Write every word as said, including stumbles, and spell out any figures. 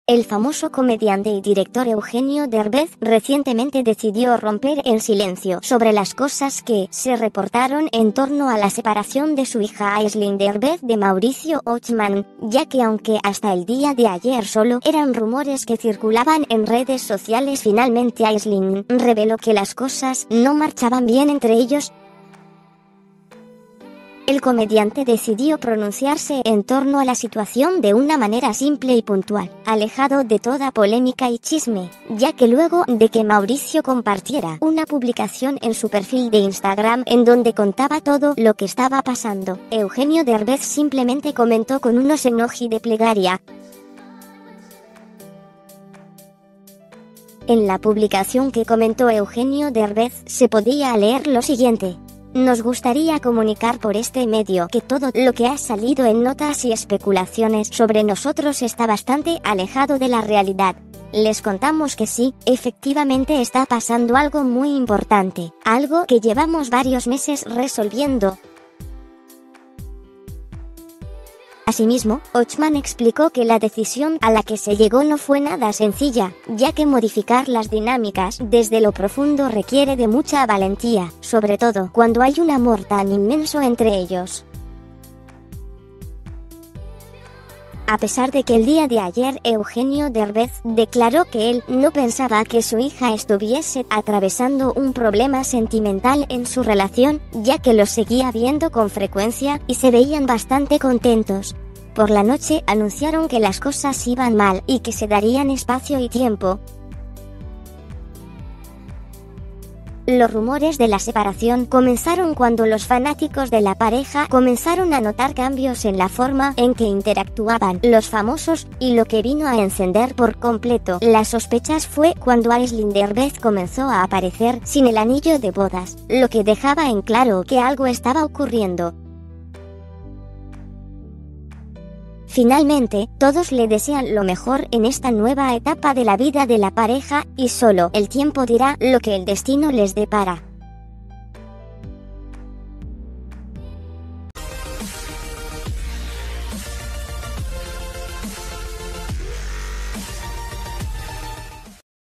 El famoso comediante y director Eugenio Derbez recientemente decidió romper el silencio sobre las cosas que se reportaron en torno a la separación de su hija Aisling Derbez de Mauricio Ochman, ya que aunque hasta el día de ayer solo eran rumores que circulaban en redes sociales, finalmente Aisling reveló que las cosas no marchaban bien entre ellos. El comediante decidió pronunciarse en torno a la situación de una manera simple y puntual, alejado de toda polémica y chisme, ya que luego de que Mauricio compartiera una publicación en su perfil de Instagram en donde contaba todo lo que estaba pasando, Eugenio Derbez simplemente comentó con unos emoji de plegaria. En la publicación que comentó Eugenio Derbez se podía leer lo siguiente: nos gustaría comunicar por este medio que todo lo que ha salido en notas y especulaciones sobre nosotros está bastante alejado de la realidad. Les contamos que sí, efectivamente está pasando algo muy importante, algo que llevamos varios meses resolviendo. Asimismo, Ochman explicó que la decisión a la que se llegó no fue nada sencilla, ya que modificar las dinámicas desde lo profundo requiere de mucha valentía, sobre todo cuando hay un amor tan inmenso entre ellos. A pesar de que el día de ayer Eugenio Derbez declaró que él no pensaba que su hija estuviese atravesando un problema sentimental en su relación, ya que los seguía viendo con frecuencia y se veían bastante contentos. Por la noche anunciaron que las cosas iban mal y que se darían espacio y tiempo. Los rumores de la separación comenzaron cuando los fanáticos de la pareja comenzaron a notar cambios en la forma en que interactuaban los famosos, y lo que vino a encender por completo las sospechas fue cuando Aisling Derbez comenzó a aparecer sin el anillo de bodas, lo que dejaba en claro que algo estaba ocurriendo. Finalmente, todos le desean lo mejor en esta nueva etapa de la vida de la pareja, y solo el tiempo dirá lo que el destino les depara.